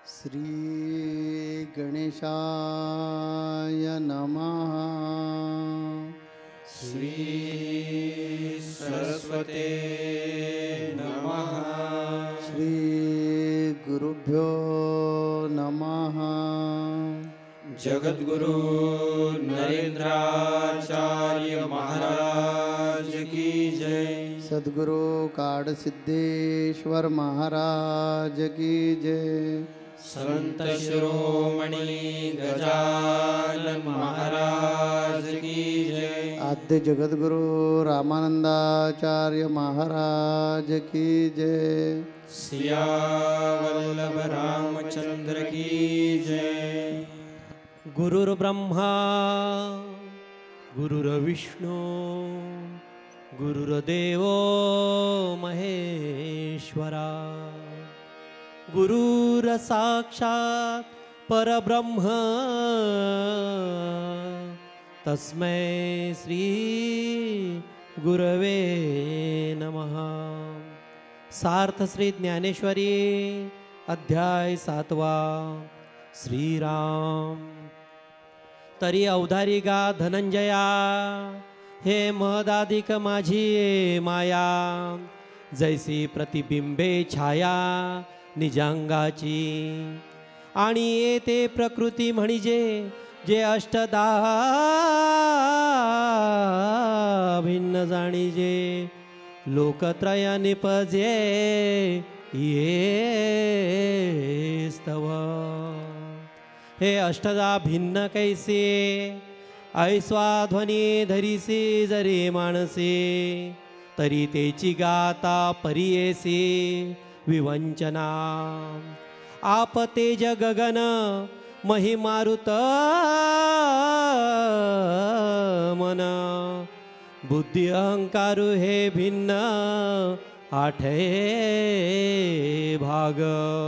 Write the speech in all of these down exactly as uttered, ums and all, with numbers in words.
श्री गणेशाय नमः। श्री सरस्वते नमः। श्री गुरुभ्यो नमः। जगद्गुरु नरेंद्राचार्य महाराज की जय। सद्गुरु काडसिद्धेश्वर महाराज की जय। संत शिरोमणि गजानन महाराज की जय। आद्य जगद्गुरु रामानंदाचार्य महाराज की जय। सियावल्लभ रामचंद्र की जय। गुरुर्ब्रह्मा गुरुर्विष्णू गुरुर्देवो महेश्वरा गुरुर्साक्षात् परब्रह्म तस्मै श्री गुरवे नमः। सार्थ श्री ज्ञानेश्वरी अध्याय सातवा। श्रीराम तरी अवधारी गा धनंजया, हे महदाधिक माझी माया, जैसी प्रतिबिंबे छाया निजांगाची, आणि येते प्रकृती म्हणजे जे अष्टदा भिन्न जाणीजे, लोकत्रया निपजे ये स्तव। हे अष्टदा भिन्न कैसे, ऐस्वा ध्वनी धरिसी जरी माणसे, तरी तेची गाता परियेसी विवंचना। आप तेज गगन महिमारुत मन, बुद्धी अहंकार हे भिन्न आठे भाग।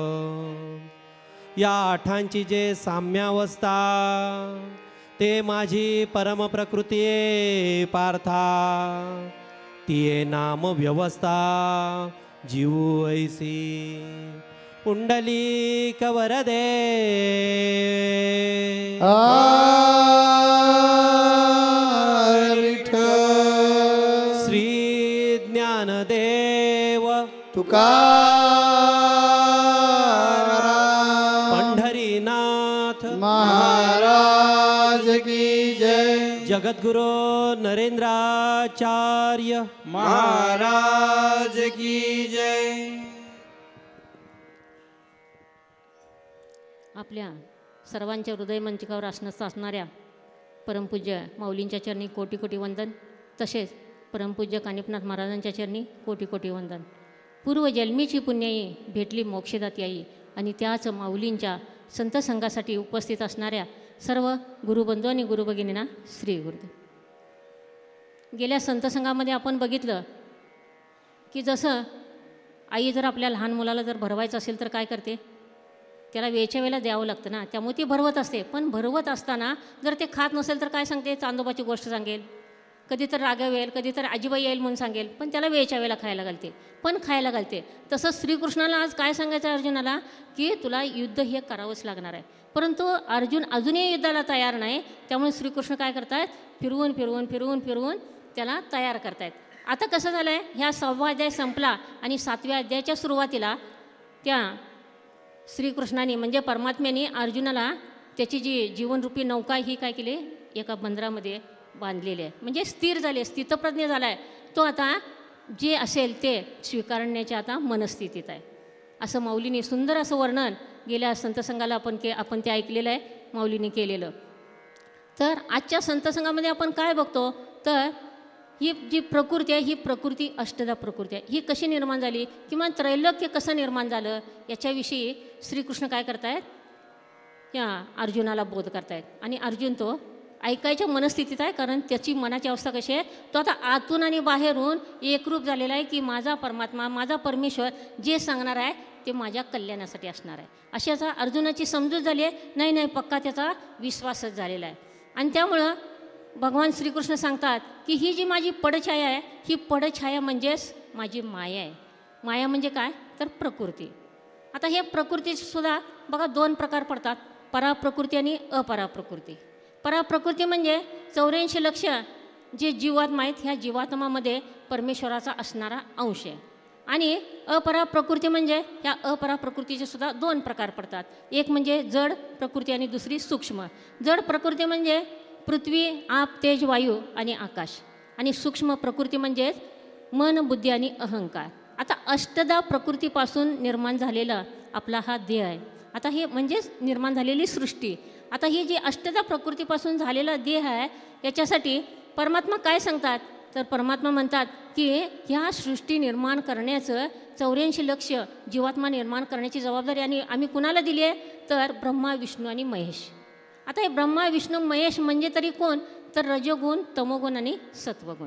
या आठांची जे साम्यावस्था, ते माझी परम प्रकृती पार्था, तिये नाम व्यवस्था जीव ऐसी। पुंडलिक वरदे विठ्ठल। श्री ज्ञानदेव तुकाराम पंढरीनाथ महाराज की जय। जगद्गुरु नरेंद्राचार्य महाराज की जय। आपल्या सर्वांच्या हृदय मंचिकावर आसनस्थ असणाऱ्या परमपूज्य माऊलींच्या चरणी कोटी कोटी वंदन, तसेच परमपूज्य कानिपनाथ महाराजांच्या चरणी कोटी कोटी वंदन। पूर्वजन्मीची पुण्याई भेटली मोक्षदाती आई, आणि त्याच माऊलींच्या संत संघासाठी उपस्थित असणाऱ्या सर्व गुरुबंधू आणि गुरुभगिनींना श्री गुरुदेव। गेल्या संत संघामध्ये आपण बघितलं की जसं आई जर आपल्या लहान मुलाला जर भरवायचं असेल तर काय करते, त्याला वेळच्या वेळेला द्यावं लागतं ना, त्यामुळे ती भरवत असते। पण भरवत असताना जर ते खात नसेल तर काय सांगते, चांदोबाची गोष्ट सांगेल, कधी तर रागवेल, कधी तर आजीबाई येईल म्हणून सांगेल, पण त्याला वेळच्या वेळेला खायला घालते, पण खायला घालते। तसंच श्रीकृष्णाला आज काय सांगायचं अर्जुनाला, की तुला युद्ध हे करावंच लागणार आहे। परंतु अर्जुन अजूनही युद्धाला तयार नाही, त्यामुळे श्रीकृष्ण काय करतायत, फिरवून फिरवून फिरवून फिरवून त्याला तयार करतायत। आता कसं झालं आहे, ह्या सहावा अध्याय संपला आणि सातव्या अध्यायाच्या सुरुवातीला त्या श्रीकृष्णाने म्हणजे परमात्म्याने अर्जुनाला त्याची जी जीवनरूपी नौका ही काय केली, एका बंदरामध्ये बांधलेली आहे, म्हणजे स्थिर झाले, स्थितप्रज्ञ झाला आहे तो। आता जे असेल ते स्वीकारण्याच्या आता मनस्थितीत आहे, असं माऊलीने सुंदर असं वर्णन गेल्या संतसंघाला आपण के आपण ते ऐकलेलं आहे, माऊलीने केलेलं। तर आजच्या संतसंघामध्ये आपण काय बघतो, तर ही जी प्रकृती आहे, ही प्रकृती अष्टदा प्रकृती आहे, ही कशी निर्माण झाली किंवा त्रैलोक्य कसं निर्माण झालं याच्याविषयी श्रीकृष्ण काय करतायत, या अर्जुनाला बोध करतायत। आणि अर्जुन तो ऐकायच्या मनस्थितीत आहे, कारण त्याची मनाची अवस्था कशी आहे, तो आता आतून आणि बाहेरून एकरूप झालेला आहे की माझा परमात्मा, माझा परमेश्वर जे सांगणार आहे ते माझ्या कल्याणासाठी असणार आहे, अशी आता अर्जुनाची समजूत झाली आहे। नाही नाही पक्का त्याचा विश्वासच झालेला आहे। आणि त्यामुळं भगवान श्रीकृष्ण सांगतात की ही जी माझी पडछाया आहे, ही पडछाया म्हणजेच माझी माया आहे। माया म्हणजे काय, तर प्रकृती। आता हे प्रकृतीसुद्धा बघा दोन प्रकार पडतात, पराप्रकृती आणि अपराप्रकृती. पराप्रकृती म्हणजे चौऱ्याऐंशी लक्ष जे जीवात्मा आहेत, ह्या जीवात्मामध्ये परमेश्वराचा असणारा अंश आहे. आणि अपराप्रकृती म्हणजे ह्या अपराप्रकृतीचे सुद्धा दोन प्रकार पडतात. एक म्हणजे जड प्रकृती आणि दुसरी सूक्ष्म. जड प्रकृती म्हणजे पृथ्वी, आप, तेज, वायू आणि आकाश. आणि सूक्ष्म प्रकृती म्हणजे मन, बुद्धी आणि अहंकार. आता अष्टदा प्रकृतीपासून निर्माण झालेला आपला हा देह आहे. आता हे म्हणजेच निर्माण झालेली सृष्टी. आता ही जी अष्टदा प्रकृतीपासून झालेला देह आहे, याच्यासाठी परमात्मा काय सांगतात, तर परमात्मा म्हणतात की ह्या सृष्टी निर्माण करण्याचं चौऱ्याऐंशी लक्ष जीवात्मा निर्माण करण्याची जबाबदारी आणि आम्ही कुणाला दिली आहे, तर ब्रह्मा, विष्णू आणि महेश. आता हे ब्रह्मा, विष्णू, महेश म्हणजे तरी कोण, तर रजोगुण, तमोगुण आणि सत्वगुण.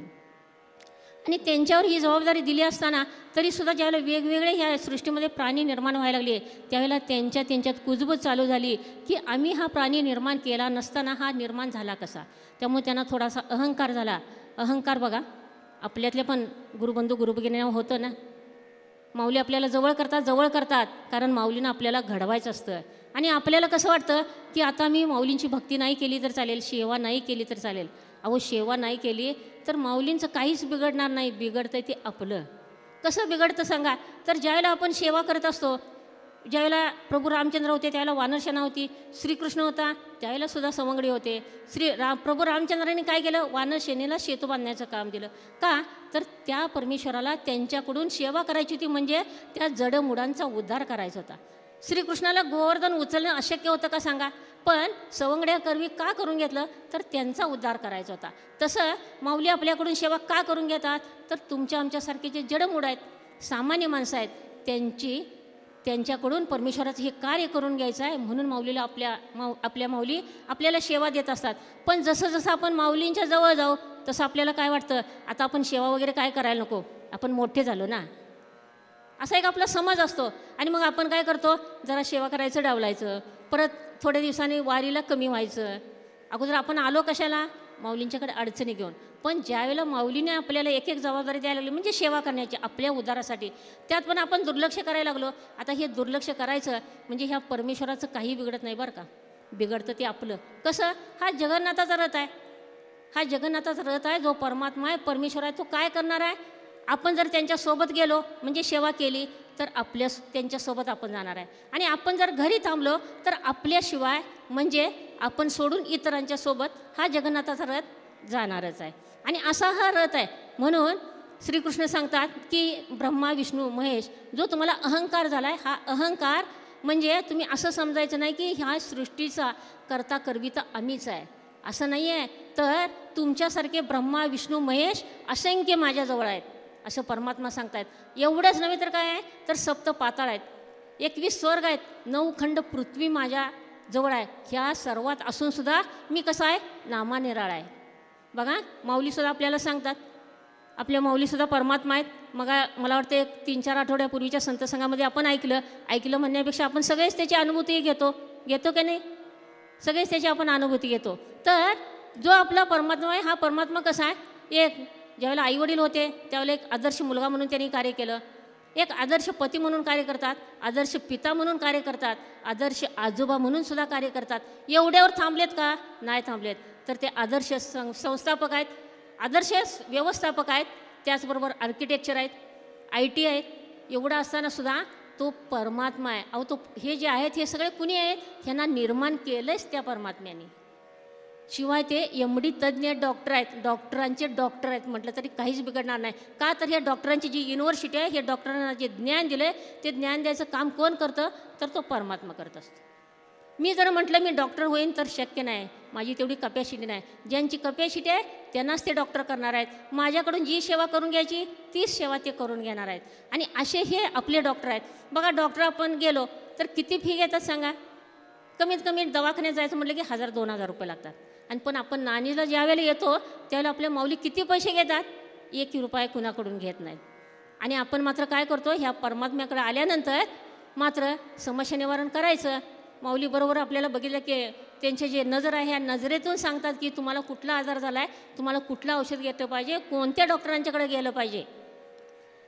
आणि त्यांच्यावर ही जबाबदारी दिली असताना तरीसुद्धा ज्यावेळेला वेगवेगळे ह्या सृष्टीमध्ये प्राणी निर्माण व्हायला लागले, त्यावेळेला त्यांच्या त्यांच्यात कुजबूज चालू झाली की आम्ही हा प्राणी निर्माण केला नसताना हा निर्माण झाला कसा. त्यामुळे त्यांना थोडासा अहंकार झाला. अहंकार बघा आपल्यातले पण गुरुबंधू गुरुभगिनींना होतं ना, माऊली आपल्याला जवळ करतात जवळ करतात कारण माऊलीनं आपल्याला घडवायचं असतं. आणि आपल्याला कसं वाटतं की आता मी माऊलींची भक्ती नाही केली तर चालेल, सेवा नाही केली तर चालेल. अहो सेवा नाही केली तर माऊलींचं काहीच बिघडणार नाही, बिघडतं ते आपलं. कसं बिघडतं सांगा, तर ज्यावेळेला आपण सेवा करत असतो, ज्यावेळेला प्रभू रामचंद्र होते त्यावेळेला वानरसेना होती, श्रीकृष्ण होता त्यावेळेला सुद्धा सवंगडी होते. श्री राम प्रभू रामचंद्रांनी काय केलं, वानरसेनेला सेतू बांधण्याचं काम दिलं. का, तर त्या परमेश्वराला त्यांच्याकडून सेवा करायची होती, म्हणजे त्या जडमुडांचा उद्धार करायचा होता. श्रीकृष्णाला गोवर्धन उचलणं अशक्य होतं का सांगा, पण सवंगड्या करवी का करून घेतलं, तर त्यांचा उद्धार करायचा होता. तसं माऊली आपल्याकडून सेवा का करून घेतात, तर तुमच्या आमच्यासारखे जे जडमूड आहेत, सामान्य माणसं आहेत, त्यांची त्यांच्याकडून परमेश्वराचं हे कार्य करून घ्यायचं आहे, म्हणून माऊलीला आपल्या माऊ आपल्या माऊली आपल्याला सेवा देत असतात. पण जसं जसं आपण माऊलींच्या जवळ जाऊ तसं आपल्याला काय वाटतं, आता आपण सेवा वगैरे काय करायला नको, आपण मोठे झालो ना, असा एक आपला समज असतो. आणि मग आपण काय करतो, जरा सेवा करायचं डावलायचं, परत थोड्या दिवसांनी वारीला कमी व्हायचं. अगोदर आपण आलो कशाला, माऊलींच्याकडे अडचणी घेऊन. पण ज्यावेळेला माऊलीने आपल्याला एक एक जबाबदारी द्यायला लागली, म्हणजे सेवा करण्याची आपल्या उद्धारासाठी, त्यात पण आपण दुर्लक्ष करायला लागलो. आता हे दुर्लक्ष करायचं म्हणजे ह्या परमेश्वराचं काही बिघडत नाही बरं का, बिघडतं ते आपलं. कसं, हा जगन्नाथाचा रथ आहे, हा जगन्नाथाचा रथ आहे, जो परमात्मा आहे, परमेश्वर आहे, तो काय करणार आहे, आपण जर त्यांच्यासोबत गेलो म्हणजे सेवा केली तर आपल्या त्यांच्यासोबत आपण जाणार आहे. आणि आपण जर घरी थांबलो तर आपल्याशिवाय म्हणजे आपण सोडून इतरांच्या सोबत हा जगन्नाथाचा रथ जाणारच आहे. आणि असा हा रथ आहे. म्हणून श्रीकृष्ण सांगतात की ब्रह्मा, विष्णू, महेश जो तुम्हाला अहंकार झाला आहे, हा अहंकार म्हणजे तुम्ही असं समजायचं नाही की ह्या सृष्टीचा करता करविता आम्हीच आहे, असं नाही आहे. तर तुमच्यासारखे ब्रह्मा, विष्णू, महेश असंख्य माझ्याजवळ आहेत असं परमात्मा सांगतायत. एवढंच नव्हे तर काय आहे, तर सप्त पाताळ आहेत, एकवीस स्वर्ग आहेत, नऊ खंड पृथ्वी माझ्या जवळ आहे. ह्या सर्वात असूनसुद्धा मी कसं आहे, नामानिराळा आहे. बघा माऊलीसुद्धा आपल्याला सांगतात, आपल्या माऊलीसुद्धा परमात्मा आहेत. मग मला वाटतं एक तीन चार आठवड्यापूर्वीच्या संत संघामध्ये आपण ऐकलं ऐकलं म्हणण्यापेक्षा आपण सगळेच त्याची अनुभूती घेतो घेतो की नाही, सगळेच त्याची आपण अनुभूती घेतो. तर जो आपला परमात्मा आहे, हा परमात्मा कसा आहे, एक ज्यावेळेला आईवडील होते त्यावेळेला एक आदर्श मुलगा म्हणून त्यांनी कार्य केलं, एक आदर्श पती म्हणून कार्य करतात, आदर्श पिता म्हणून कार्य करतात, आदर्श आजोबा म्हणून सुद्धा कार्य करतात. एवढ्यावर थांबलेत का, नाही थांबलेत. तर ते आदर्श सं संस्थापक आहेत, आदर्श व्यवस्थापक आहेत, त्याचबरोबर आर्किटेक्चर आहेत, आय टी आहेत. एवढा असतानासुद्धा तो परमात्मा आहे. अहो तो हे जे आहेत हे सगळे कुणी आहेत, ह्यांना निर्माण केलंच त्या परमात्म्याने. शिवाय ते एम डी तज्ज्ञ डॉक्टर आहेत, डॉक्टरांचे डॉक्टर आहेत म्हटलं तरी काहीच बिघडणार नाही. का, तर ह्या डॉक्टरांची जी युनिव्हर्सिटी आहे, हे डॉक्टरांना जे ज्ञान दिलं आहे ते ज्ञान द्यायचं काम कोण करतं, तर तो परमात्मा करत असतो. मी जर म्हटलं मी डॉक्टर होईन तर शक्य नाही, माझी तेवढी कपॅसिटी नाही. ज्यांची कपॅसिटी आहे त्यांनाच ते डॉक्टर करणार आहेत. माझ्याकडून जी सेवा करून घ्यायची तीच सेवा ते करून घेणार आहेत. आणि असे हे आपले डॉक्टर आहेत. बघा डॉक्टर आपण गेलो तर किती फी घेतात सांगा, कमीत कमी दवाखान्यात जायचं म्हटलं की हजार दोन हजार रुपये लागतात. आणि पण आपण नाणीला ज्यावेळेला येतो त्यावेळेला आपल्या माऊली किती पैसे घेतात, एक रुपये कुणाकडून घेत नाहीत. आणि आपण मात्र काय करतो, ह्या परमात्म्याकडे आल्यानंतर मात्र समस्या निवारण करायचं. माऊली बरोबर आपल्याला बघितलं की त्यांचे जे नजर आहे ह्या नजरेतून सांगतात की तुम्हाला कुठला आजार झाला आहे, तुम्हाला कुठलं औषध घेतलं पाहिजे, कोणत्या डॉक्टरांच्याकडे गेलं पाहिजे.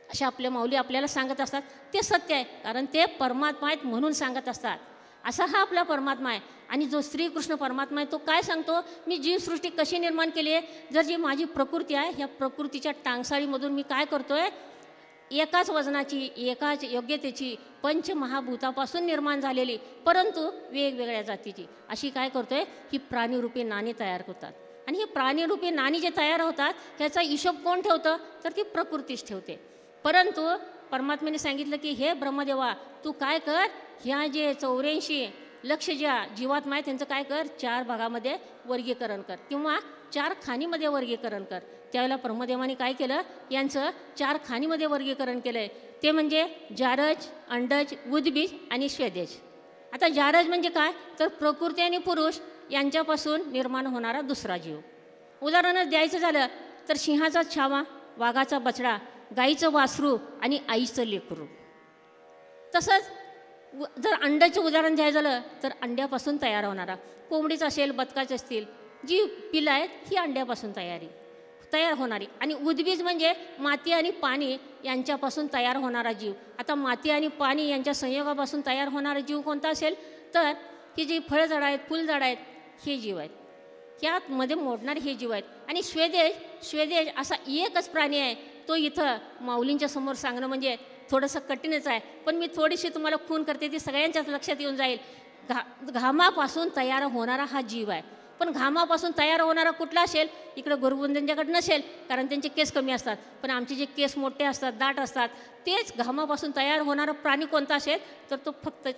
असे आपले माऊली आपल्याला सांगत असतात. ते सत्य आहे, कारण ते परमात्मा आहेत म्हणून सांगत असतात. असा हा आपला परमात्मा आहे. आणि जो श्रीकृष्ण परमात्मा आहे तो काय सांगतो, मी जीवसृष्टी कशी निर्माण केली आहे. जर जी माझी प्रकृती आहे, ह्या प्रकृतीच्या टांगसाळीमधून मी काय करतो आहे, एकाच वजनाची, एकाच योग्यतेची, पंचमहाभूतापासून निर्माण झालेली परंतु वेगवेगळ्या जातीची अशी काय करतो आहे, ही प्राणीरूपी नाणी तयार होतात. आणि ही प्राणीरूपी नाणी जे तयार होतात ह्याचा हिशोब कोण ठेवतं, तर ती प्रकृतीच ठेवते. परंतु परमात्म्याने सांगितलं की हे ब्रह्मदेवा, तू काय कर, ह्या जे चौऱ्याऐंशी लक्ष ज्या जीवात्मा आहे त्यांचं काय कर, चार भागामध्ये वर्गीकरण कर किंवा चार खाणीमध्ये वर्गीकरण कर. त्यावेळेला ब्रह्मदेवाने काय केलं, यांचं चार खाणीमध्ये वर्गीकरण केलं आहे. ते म्हणजे जारज, अंडज, उद्बीज आणि स्वेदेज. आता जारज म्हणजे काय, तर प्रकृती आणि पुरुष यांच्यापासून निर्माण होणारा दुसरा जीव. उदाहरणच द्यायचं झालं तर सिंहाचा छावा, वाघाचा बछडा, गाईचं वासरू आणि आईचं लेकरू. तसंच जर अंड्याचं उदाहरण द्यायचं झालं तर अंड्यापासून तयार होणारा, कोंबडीचं असेल, बदकाचे असतील, जी पिलं आहेत ही अंड्यापासून तयारी तयार होणारी. आणि उद्बीज म्हणजे माती आणि पाणी यांच्यापासून तयार होणारा जीव. आता माती आणि पाणी यांच्या संयोगापासून तयार होणारा जीव कोणता असेल, तर ही जी फळझाडं आहेत, फुलझाडं आहेत, हे जीव आहेत. यामध्ये मोडणारे हे जीव आहेत. आणि स्वेदेश, स्वेदेश असा एकच प्राणी आहे, तो इथं माऊलींच्या समोर सांगणं म्हणजे थोडंसं कठीणच आहे, पण मी थोडीशी तुम्हाला खून करते, ती सगळ्यांच्याच लक्षात येऊन जाईल. घा घामापासून तयार होणारा हा जीव आहे. पण घामापासून तयार होणारा कुठला असेल, इकडं गुरुबंधांच्याकडे नसेल, कारण त्यांचे केस कमी असतात. पण आमचे जे केस मोठे असतात, दाट असतात, तेच घामापासून तयार होणारा प्राणी कोणता असेल, तर तो फक्त,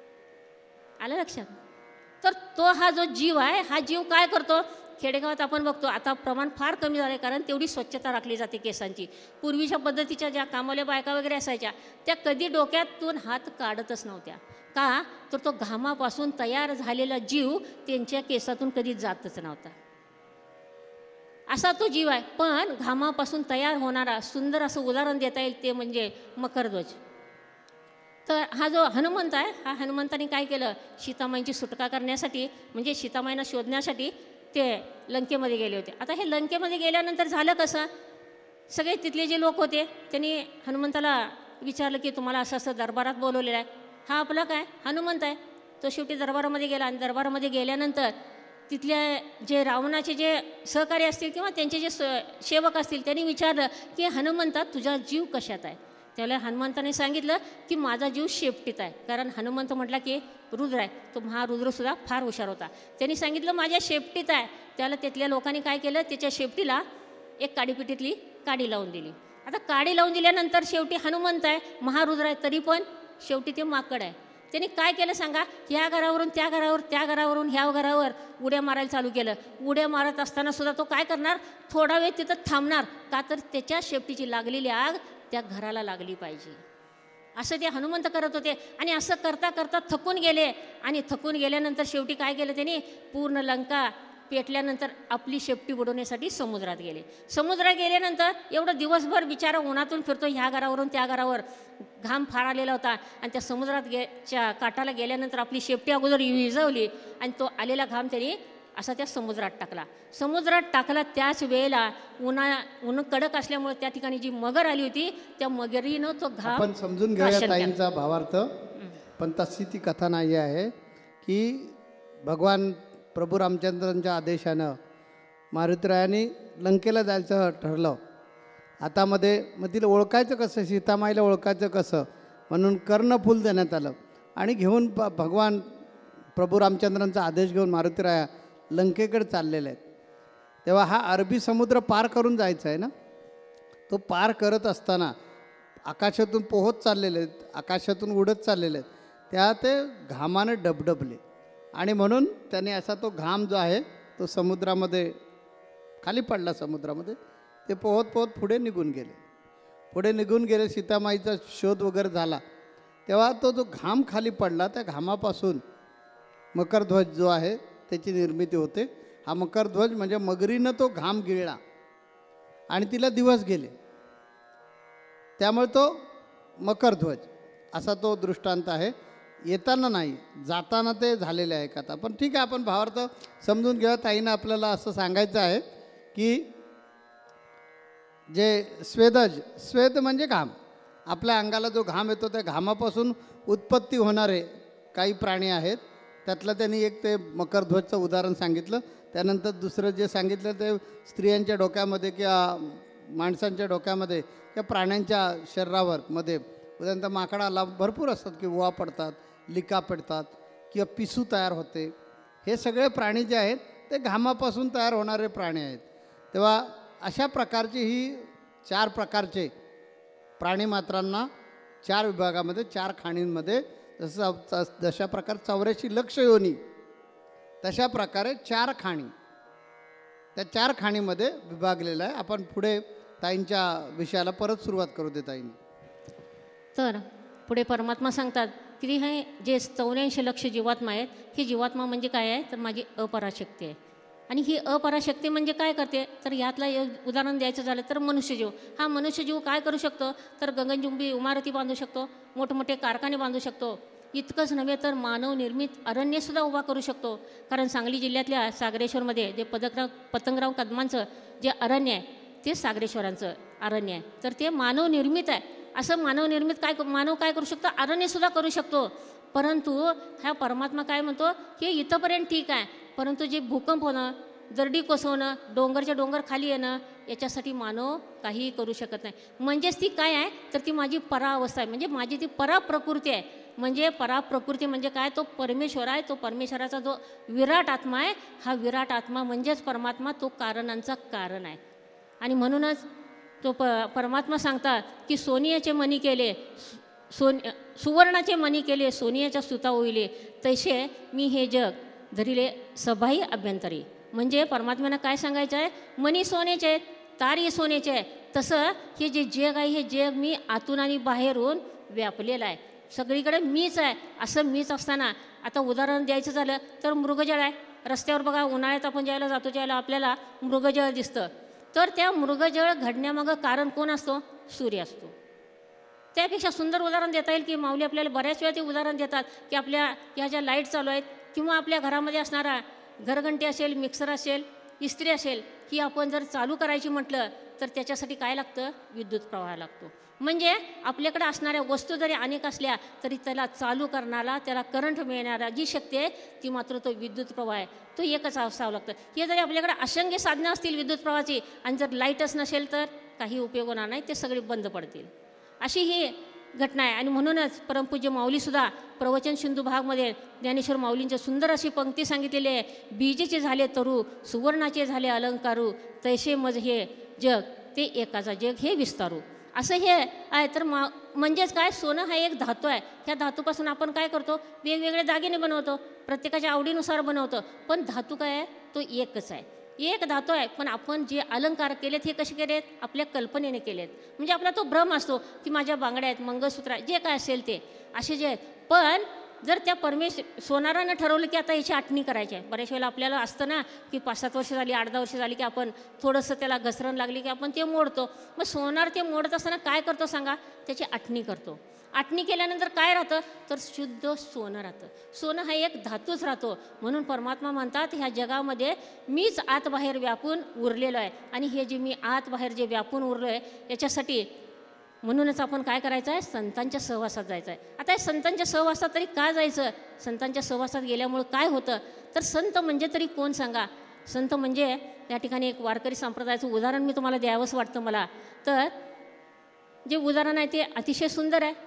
आलं लक्षात, तर तो हा जो जीव आहे, हा जीव काय करतो, खेडेगावात आपण बघतो आता प्रमाण फार कमी झालं आहे, कारण तेवढी स्वच्छता राखली जाते केसांची. पूर्वीच्या पद्धतीच्या ज्या कामाल्या बायका वगैरे असायच्या त्या कधी डोक्यातून हात काढतच नव्हत्या. का, तर तो घामापासून तयार झालेला जीव त्यांच्या केसातून कधी जातच नव्हता. असा तो जीव आहे. पण घामापासून तयार होणारा सुंदर असं उदाहरण देता येईल ते म्हणजे मकरध्वज. तर हा जो हनुमंत आहे, हा हनुमंताने काय केलं, सीतामाईंची सुटका करण्यासाठी म्हणजे सीतामाईंना शोधण्यासाठी ते लंकेमध्ये गेले होते. आता हे लंकेमध्ये गेल्यानंतर झालं कसं, सगळे तिथले जे लोक होते त्यांनी हनुमंताला विचारलं की तुम्हाला असं असं दरबारात बोलवलेलं आहे. हा आपला काय हनुमंत आहे. तो शेवटी दरबारामध्ये गेला आणि दरबारामध्ये गेल्यानंतर तिथल्या जे रावणाचे जे सहकारी असतील किंवा त्यांचे जे सेवक असतील त्यांनी विचारलं की हनुमंता तुझा जीव कशात आहे. त्याला हनुमंताने सांगितलं की माझा जीव शेपटीत आहे. कारण हनुमंत म्हटला की रुद्र आहे, तो महारुद्रसुद्धा फार हुशार होता. त्यांनी सांगितलं माझ्या शेपटीत आहे. त्याला तिथल्या लोकांनी काय केलं, त्याच्या शेपटीला एक काडीपिटीतली काडी लावून दिली. आता काडी लावून दिल्यानंतर शेवटी हनुमंत आहे, महारुद्र आहे, तरी पण शेवटी ते माकड आहे. त्यांनी काय केलं सांगा, ह्या घरावरून त्या घरावर, त्या घरावरून ह्या घरावर उड्या मारायला चालू केलं. उड्या मारत असताना सुद्धा तो काय करणार, थोडा वेळ तिथं थांबणार, का तर त्याच्या शेपटीची लागलेली आग त्या घराला लागली पाहिजे. असं ते हनुमंत करत होते. आणि असं करता करता थकून गेले. आणि थकून गेल्यानंतर शेवटी काय केलं त्यांनी, पूर्ण लंका पेटल्यानंतर आपली शेपटी बुडवण्यासाठी समुद्रात गेले. समुद्रात गेल्यानंतर एवढं दिवसभर बिचारा उन्हातून फिरतो, ह्या घरावरून त्या घरावर, घाम फार आलेला होता. आणि त्या समुद्रात गे च्या काठाला गेल्यानंतर आपली शेपटी अगोदर विझवली आणि तो आलेला घाम त्यांनी असा त्या समुद्रात टाकला. समुद्रात टाकला त्याच वेळेला उन्हा ऊन कडक असल्यामुळे त्या ठिकाणी जी मगर आली होती त्या मगरीनं तो घाम आपण समजून घेऊया ताईंचा भावार्थ. पण तशी ती कथा नाही आहे की भगवान प्रभू रामचंद्रांच्या आदेशानं मारुतीरायाने लंकेला जायचं ठरलं. आता मध्ये मग तिला ओळखायचं कसं, सीतामाईला ओळखायचं कसं, म्हणून कर्णफूल देण्यात आलं. आणि घेऊन भ भगवान प्रभू रामचंद्रांचा आदेश घेऊन मारुतीराया लंकेकडे चाललेले आहेत. तेव्हा हा अरबी समुद्र पार करून जायचा आहे ना. तो पार करत असताना आकाशातून पोहत चाललेले आहेत, आकाशातून उडत चाललेले आहेत. त्या ते घामाने डबडबले आणि म्हणून त्याने असा तो घाम जो आहे तो समुद्रामध्ये खाली पडला. समुद्रामध्ये ते पोहत पोहत पुढे निघून गेले. पुढे निघून गेले, सीतामाईचा शोध वगैरे झाला. तेव्हा तो जो घाम खाली पडला त्या घामापासून मकरध्वज जो आहे त्याची निर्मिती होते. हा मकरध्वज म्हणजे मगरीनं तो घाम गिळला आणि तिला दिवस गेले, त्यामुळे तो मकरध्वज असा तो दृष्टांत आहे. येताना नाही, जाताना ते झालेले आहे कथा. पण ठीक आहे, आपण भावार्थ समजून घ्या. ताईनं आपल्याला असं सांगायचं आहे की जे स्वेदज, स्वेद म्हणजे घाम, आपल्या अंगाला जो घाम येतो त्या घामापासून उत्पत्ती होणारे काही प्राणी आहेत. त्यातलं त्यांनी एक ते मकरध्वजचं उदाहरण सांगितलं. त्यानंतर दुसरं जे सांगितलं ते स्त्रियांच्या डोक्यामध्ये किंवा माणसांच्या डोक्यामध्ये किंवा प्राण्यांच्या शरीरावर मध्ये उदाहरणतः माकडाला भरपूर असतात की उवा पडतात, लिका पडतात किंवा पिसू तयार होते. हे सगळे प्राणी जे आहेत ते घामापासून तयार होणारे प्राणी आहेत. तेव्हा अशा प्रकारची ही चार प्रकारचे प्राणीमात्रांना चार विभागामध्ये चार खाणींमध्ये जसं जशा प्रकारे चौऱ्याऐंशी लक्ष योनी तशा प्रकारे चार खाणी त्या चार खाणीमध्ये विभागलेलं आहे. आपण पुढे ताईंच्या विषयाला परत सुरुवात करू दे ताईंनी. तर पुढे परमात्मा सांगतात की हे जे चौऱ्याऐंशी लक्ष जीवात्मा आहेत, ही जीवात्मा म्हणजे काय आहे तर माझी अपराशक्ती आहे. आणि ही अपराशक्ती म्हणजे काय करते तर यातला एक उदाहरण द्यायचं झालं तर मनुष्यजीव. हा मनुष्यजीव काय करू शकतो तर गगनचुंबी इमारती बांधू शकतो, मोठमोठे कारखाने बांधू शकतो. इतकंच नव्हे तर मानवनिर्मित अरण्यसुद्धा उभा करू शकतो. कारण सांगली जिल्ह्यातल्या सागरेश्वरमध्ये जे पदकराव पतंगराव कदमांचं जे अरण्य आहे ते सागरेश्वरांचं अरण्य आहे. तर ते मानवनिर्मित आहे. असं मानवनिर्मित काय मानव काय करू शकतो, अरण्यसुद्धा करू शकतो. परंतु ह्या परमात्मा काय म्हणतो की इथंपर्यंत ठीक आहे, परंतु जे भूकंप होणं, जरडी कोसवणं, डोंगरच्या डोंगर खाली येणं, याच्यासाठी मानव काहीही करू शकत नाही. म्हणजेच ती काय आहे तर ती माझी पराअवस्था आहे, म्हणजे माझी ती पराप्रकृती आहे. म्हणजे पराप्रकृती म्हणजे काय, तो परमेश्वर आहे. तो परमेश्वराचा जो विराट आत्मा आहे, हा विराट आत्मा म्हणजेच परमात्मा, तो कारणांचा कारण आहे. आणि म्हणूनच तो प परमात्मा सांगतात की सोनियाचे मणी केले सोन सुवर्णाचे मणी केले सोनियाच्या सुता होईले, तैसे मी हे जग धरिले सभाही अभ्यंतरी. म्हणजे परमात्म्यानं काय सांगायचं आहे, मणी सोन्याचे आहेत, तारही सोन्याचे आहे. तसं हे जे जग आहे हे जग मी आतून आणि बाहेरून व्यापलेलं आहे. सगळीकडे मीच आहे. असं मीच असताना आता उदाहरण द्यायचं झालं तर मृगजळ आहे. रस्त्यावर बघा उन्हाळ्यात आपण ज्याला जातो त्याला आपल्याला मृगजळ दिसतं. तर त्या मृगजळ घडण्यामागं कारण कोण असतो, सूर्य असतो. त्यापेक्षा सुंदर उदाहरण देता येईल की माऊली आपल्याला बऱ्याच वेळा ते उदाहरण देतात की आपल्या ह्या ज्या लाईट चालू आहेत किंवा आपल्या घरामध्ये असणारा घरघंटी असेल, मिक्सर असेल, इस्त्री असेल, ही आपण जर चालू करायची म्हटलं तर त्याच्यासाठी काय लागतं, विद्युत प्रवाह लागतो. म्हणजे आपल्याकडे असणाऱ्या वस्तू जरी अनेक असल्या तरी त्याला चालू करणारा, त्याला करंट मिळणारा जी शक्ती आहे ती मात्र तो विद्युत प्रवाह आहे, तो एकच असावं लागतं. हे जरी आपल्याकडे असंख्य साधनं असतील विद्युत प्रवाहाची आणि जर लाईटच नसेल तर काही उपयोग होणार नाही, ते सगळे बंद पडतील. अशी ही घटना आहे. आणि म्हणूनच परमपूज्य माऊलीसुद्धा प्रवचन सिंधू भागमध्ये ज्ञानेश्वर माऊलींच्या सुंदर अशी पंक्ती सांगितलेली आहे, बीजेचे झाले तरू सुवर्णाचे झाले अलंकारू, तैसे मज हे जग ते एकाचा जग हे विस्तारू. असं हे आहे. तर मा म्हणजेच काय, सोनं हा एक धातू आहे. ह्या धातूपासून आपण काय करतो, वेगवेगळे दागिने बनवतो, प्रत्येकाच्या आवडीनुसार बनवतो. पण धातू काय आहे, तो एकच आहे, एक धातू आहे. पण आपण जे अलंकार केलेत हे कसे केलेत, आपल्या कल्पनेने केलेत. म्हणजे आपला तो भ्रम असतो की माझ्या बांगड्या आहेत, मंगळसूत्र आहे, जे काय असेल ते असे जे आहेत. पण जर त्या परमेश सोनारानं ठरवलं की आता याची आठणी करायची आहे. बऱ्याच वेळेला आपल्याला असतं ना की पाच सात वर्ष झाली, आठ दहा वर्ष झाली की आपण थोडंसं त्याला घसरण लागली की आपण ते मोडतो. मग सोनार ते मोडत असताना काय करतो सांगा, त्याची आठणी करतो. आठणी केल्यानंतर काय राहतं तर शुद्ध सोनं राहतं. सोनं हा एक धातूच राहतो. म्हणून परमात्मा म्हणतात ह्या जगामध्ये मीच आत बाहेर व्यापून उरलेलो आहे. आणि हे जे मी आत बाहेर जे व्यापून उरलो आहे याच्यासाठी म्हणूनच आपण काय करायचं आहे, संतांच्या सहवासात जायचं आहे. आता या संतांच्या सहवासात तरी का जायचं, संतांच्या सहवासात गेल्यामुळं काय होतं तर संत म्हणजे तरी कोण सांगा. संत म्हणजे त्या ठिकाणी एक वारकरी संप्रदायाचं उदाहरण मी तुम्हाला द्यावंसं वाटतं मला. तर जे उदाहरण आहे ते अतिशय सुंदर आहे.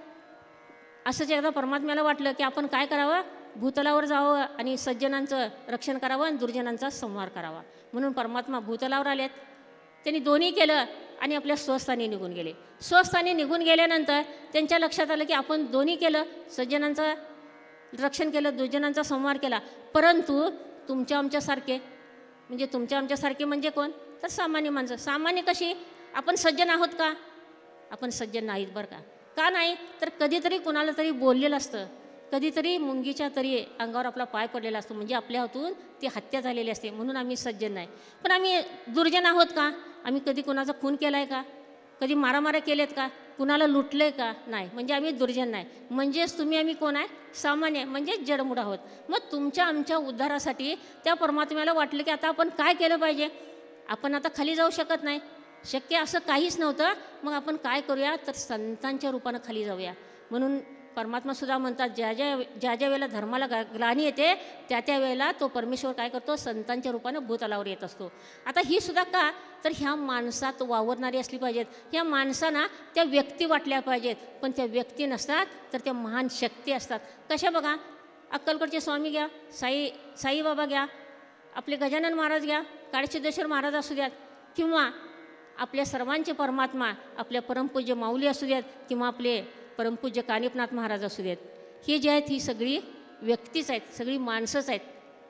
असंच एकदा परमात्म्याला वाटलं की आपण काय करावं, भूतलावर जावं आणि सज्जनांचं रक्षण करावं आणि दुर्जनांचा संहार करावा. म्हणून परमात्मा भूतलावर आलेत. त्यांनी दोन्ही केलं आणि आपल्या स्वस्थानी निघून गेले. स्वस्थानी निघून गेल्यानंतर त्यांच्या लक्षात आलं की आपण दोन्ही केलं, सज्जनांचं रक्षण केलं, दुर्जनांचा संहार केला. परंतु तुमच्या आमच्यासारखे म्हणजे तुमच्या आमच्यासारखे म्हणजे कोण तर सामान्य माणसं. सामान्य कशी, आपण सज्जन आहोत का, आपण सज्जन नाहीत बरं का. का नाही तर कधीतरी कुणाला तरी बोललेलं असतं, कधीतरी मुंगीच्या तरी अंगावर आपला पाय पडलेला असतो, म्हणजे आपल्या हातून ती हत्या झालेली असते, म्हणून आम्ही सज्जन नाही. पण आम्ही दुर्जन आहोत का, आम्ही कधी कुणाचा खून केला आहे का, कधी मारामाऱ्या केलेत का, कुणाला लुटलं आहे का, नाही, म्हणजे आम्ही दुर्जन नाही. म्हणजेच तुम्ही आम्ही कोण आहे, सामान्य म्हणजेच जडमूड आहोत. मग तुमच्या आमच्या उद्धारासाठी त्या परमात्म्याला वाटलं की आता आपण काय केलं पाहिजे. आपण आता खाली जाऊ शकत नाही, शक्य असं काहीच नव्हतं. मग आपण काय करूया तर संतांच्या रूपानं खाली जाऊया. म्हणून परमात्मासुद्धा म्हणतात ज्या ज्या ज्या ज्या वेळेला धर्माला गा ग्लानी येते त्या त्या वेळेला तो परमेश्वर काय करतो संतांच्या रूपानं भूतलावर येत असतो. आता ही सुद्धा का तर ह्या माणसात वावरणारी असली पाहिजेत. ह्या माणसांना त्या व्यक्ती वाटल्या पाहिजेत, पण त्या व्यक्ती नसतात तर त्या महान शक्ती असतात. कशा बघा, अक्कलकोटचे स्वामी घ्या, साई साईबाबा घ्या, आपले गजानन महाराज घ्या, काळसिद्धेश्वर महाराज असू द्यात, किंवा आपल्या सर्वांचे परमात्मा आपल्या परमपूज्य माऊली असू द्यात, किंवा आपले परमपूज्य कानिपनाथ महाराज असू देत. हे जे आहेत ही सगळी व्यक्तीच आहेत, सगळी माणसंच आहेत.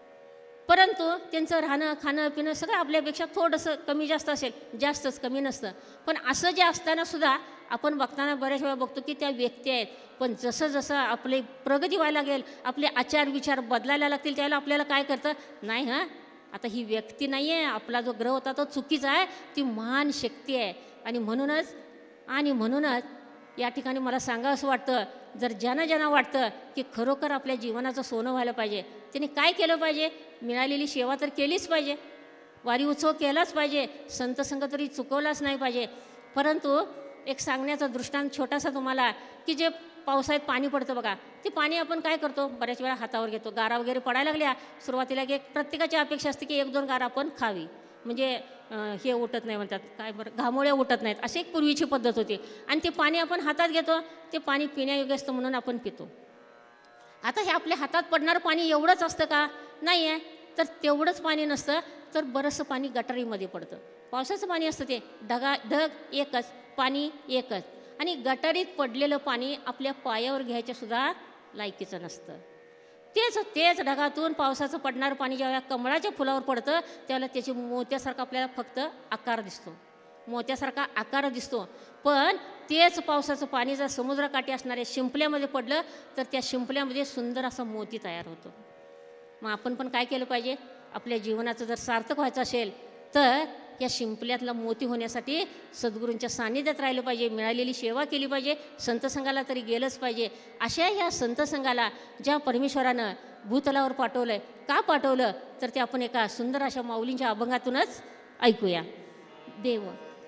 परंतु त्यांचं राहणं खाणं पिणं सगळं आपल्यापेक्षा थोडंसं कमी जास्त असेल, जास्तच कमी नसतं. पण असं जे असतानासुद्धा आपण बघताना बऱ्याच वेळा बघतो की त्या व्यक्ती आहेत. पण जसं जसं आपली प्रगती व्हायला लागेल, आपले आचार विचार बदलायला लागतील, त्यावेळेला आपल्याला काय करतं नाही हां आता ही व्यक्ती नाही आहे, आपला जो ग्रह होता तो चुकीचा आहे, ती महान शक्ती आहे. आणि म्हणूनच आणि म्हणूनच या ठिकाणी मला सांगावं असं वाटतं, जर ज्यांना ज्यांना वाटतं की खरोखर आपल्या जीवनाचं सोनं व्हायला पाहिजे, त्यांनी काय केलं पाहिजे, मिळालेली सेवा तर केलीच पाहिजे, वारी उत्सव केलाच पाहिजे, संत संग तरी चुकवलाच नाही पाहिजे. परंतु एक सांगण्याचा दृष्टांत छोटासा तुम्हाला, की जे पावसाळ्यात पाणी पडतं बघा, ते पाणी आपण काय करतो बऱ्याच वेळा हातावर घेतो. गारा वगैरे पडायला लागल्या सुरुवातीला की एक प्रत्येकाची अपेक्षा असते की एक दोन गारा आपण खावी, म्हणजे हे उठत नाही म्हणतात काय बरं घामोळ्या उठत नाहीत, अशी एक पूर्वीची पद्धत होती. आणि ते पाणी आपण हातात घेतो, ते पाणी पिण्यायोग्य असतं म्हणून आपण पितो. आता हे आपल्या हातात पडणारं पाणी एवढंच असतं का, नाही आहे. तर तेवढंच पाणी नसतं, तर बरंचसं पाणी गटारीमध्ये पडतं. पावसाचं पाणी असतं ते ढगा ढग एकच, पाणी एकच. आणि गटारीत पडलेलं पाणी आपल्या पायावर घ्यायचं सुद्धा लायकीचं नसतं. तेच तेच ढगातून पावसाचं पडणारं पाणी ज्यावेळेला कमळाच्या फुलावर पडतं त्यावेळेला त्याची मोत्यासारखा आपल्याला फक्त आकार दिसतो, मोत्यासारखा आकार दिसतो. पण तेच पावसाचं पाणी जर समुद्रकाठी असणाऱ्या शिंपल्यामध्ये पडलं तर त्या शिंपल्यामध्ये सुंदर असा मोती तयार होतो. मग आपण पण काय केलं पाहिजे, आपल्या जीवनाचं जर सार्थक व्हायचं असेल तर या शिंपल्यातला मोती होण्यासाठी सद्गुरूंच्या सान्निध्यात राहिलं पाहिजे, मिळालेली सेवा केली पाहिजे, संत संघाला तरी गेलंच पाहिजे. अशा ह्या संत संघाला ज्या परमेश्वरानं भूतलावर पाठवलं आहे, का पाठवलं तर ते आपण एका सुंदर अशा माऊलींच्या अभंगातूनच ऐकूया. देव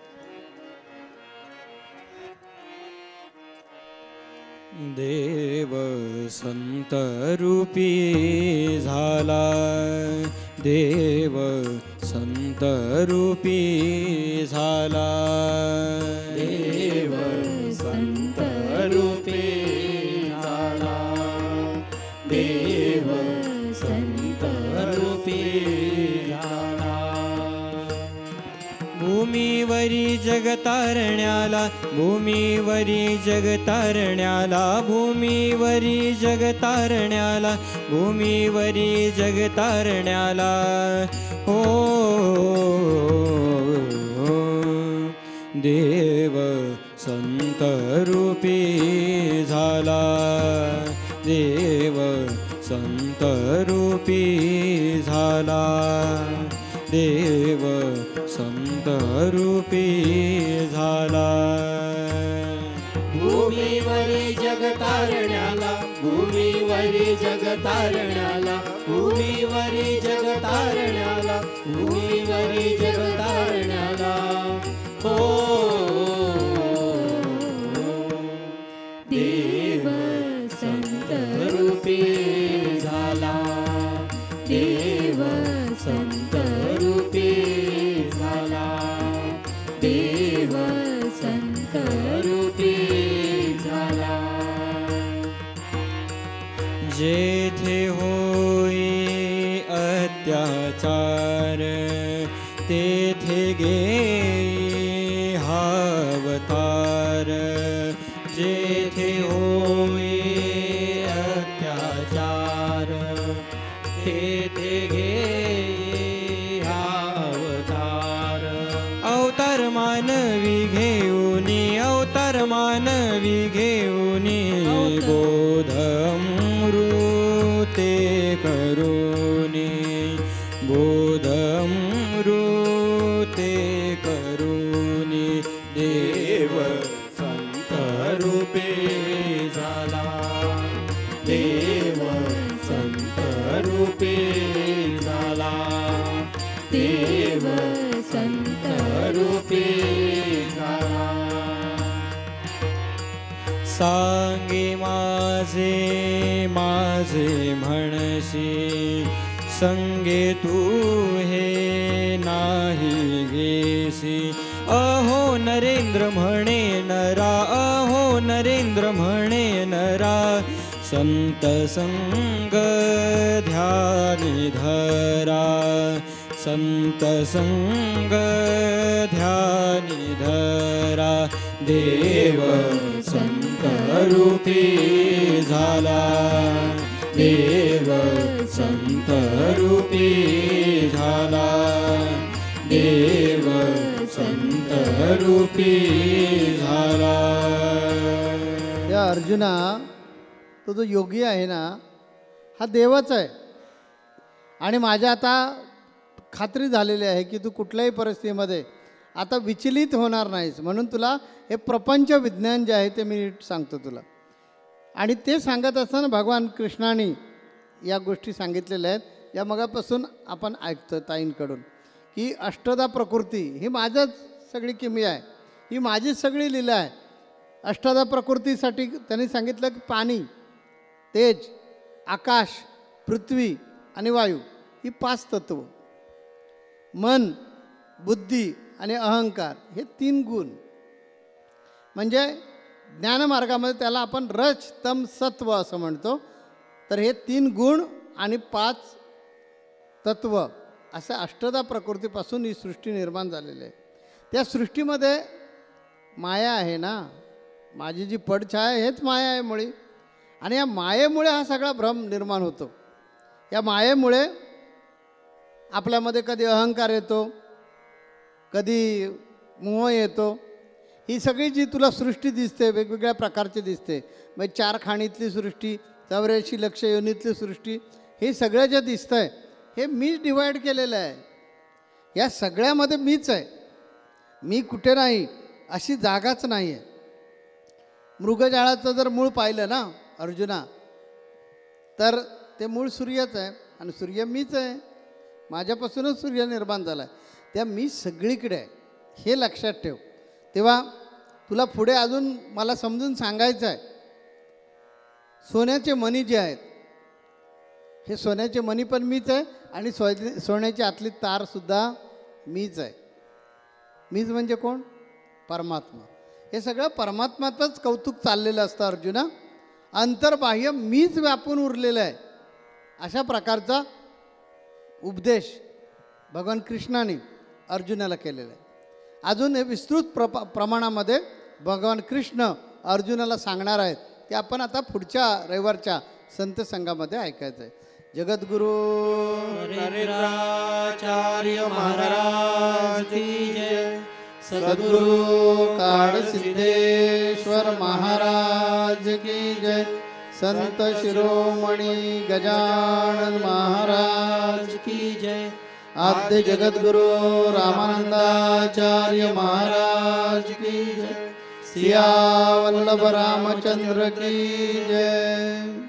देव संत रूपी झाला, देव संत रूपी झाला, देव संत रूपी झाला, देव संत रूपी झाला. भूमीवरी जगतारण्याला, भूमीवरी जगतारण्याला, भूमीवरी जगतारण्याला, भूमीवरी जगतारण्याला. हो देव संत रूपी झाला, देव संत रूपी झाला, देव संत रूपी झाला. भूमीवरी जगतारण्याला, भूमीवरी जगतारण्याला, भूमीवरी जगतारण्याला, भूमीवरी जगतारण्याला. हो देव संत रूपी झाला, देव संत रूपी झाला, देव संत रूपी झाला. जेथे होई अत्याचार तेथे घेई हावतार, जेथे होई अत्याचार तेथे घेई हावतार. अवतार मानवी घेऊनी, अवतार मानवी घेऊनी, बोध अमृते करुणी, बोध अमृते करुणी. देव संत रूपी झाला, देव संत रूपी झाला, देव संत रूपी सांगे माझे माझे म्हणशी संगे तू हे नाही घेसी अहो नरेंद्र म्हणे नरा अहो नरेंद्र म्हणे नरा संत संग ध्यानी धरा संत संग ध्यानी धरा देव संत रूपी झाला देव संत रूपी झाला देव संत रूपी झाला. या अर्जुना तो जो योगी आहे ना हा देवच आहे आणि माझ्या आता खात्री झालेली आहे की तू कुठल्याही परिस्थितीमध्ये आता विचलित होणार नाहीस. म्हणून तुला हे प्रपंच विज्ञान जे आहे ते मी सांगतो तुला. आणि ते सांगत असताना भगवान कृष्णाने या गोष्टी सांगितलेल्या आहेत. या मगापासून आपण ऐकतो ताईंकडून की अष्टदा प्रकृती ही माझ्याच सगळी किमी आहे, ही माझीच सगळी लीला आहे. अष्टदा प्रकृतीसाठी त्यांनी सांगितलं की पाणी, तेज, आकाश, पृथ्वी आणि वायू ही पाच तत्व, मन, बुद्धी आणि अहंकार हे तीन गुण. म्हणजे ज्ञानमार्गामध्ये त्याला आपण रज तम सत्व असं म्हणतो. तर हे तीन गुण आणि पाच तत्व असं अष्टदा प्रकृतीपासून ही सृष्टी निर्माण झालेली आहे. त्या सृष्टीमध्ये माया आहे ना, माझी जी पडछाया हेच माया आहे मुळी. आणि या मायेमुळे हा सगळा भ्रम निर्माण होतो. या मायेमुळे आपल्यामध्ये कधी अहंकार येतो, कधी मोह येतो. ही सगळी जी तुला सृष्टी दिसते वेगवेगळ्या प्रकारची दिसते, मग चार खाणीतली सृष्टी, चौऱ्याऐंशी लक्ष योनीतली सृष्टी, हे सगळं जे दिसतं आहे हे मीच डिवाईड केलेलं आहे. या सगळ्यामध्ये मीच आहे, मी कुठे नाही अशी जागाच नाही आहे. मृगजाळाचं जर मूळ पाहिलं ना अर्जुना तर ते मूळ सूर्यच आहे आणि सूर्य मीच आहे. माझ्यापासूनच सूर्य निर्माण झाला आहे. त्या मी सगळीकडे आहे हे लक्षात ठेव. तेव्हा तुला पुढे अजून मला समजून सांगायचं आहे. सोन्याचे मणी जे आहेत हे सोन्याचे मणी पण मीच आहे आणि सो सोन्याची आतली तारसुद्धा मीच आहे. मीच म्हणजे कोण? परमात्मा. हे सगळं परमात्माचंच कौतुक चाललेलं असतं अर्जुना. अंतर्बाह्य मीच व्यापून उरलेलं आहे अशा प्रकारचा उपदेश भगवान कृष्णाने अर्जुनाला केलेला आहे. अजून हे विस्तृत प्र प्रमाणामध्ये भगवान कृष्ण अर्जुनाला सांगणार आहेत ते आपण आता पुढच्या रविवारच्या संत संघामध्ये ऐकायचं आहे. जगद्गुरु नरेंद्राचार्य महाराज की जय. सद्गुरु काळ सिद्धेश्वर महाराज की जय. संत शिरोमणी गजानन महाराज की जय. आद्य जगद्गुरु रामानंदाचार्य महाराज की जय. सिया वल्लभ रामचंद्र की जय.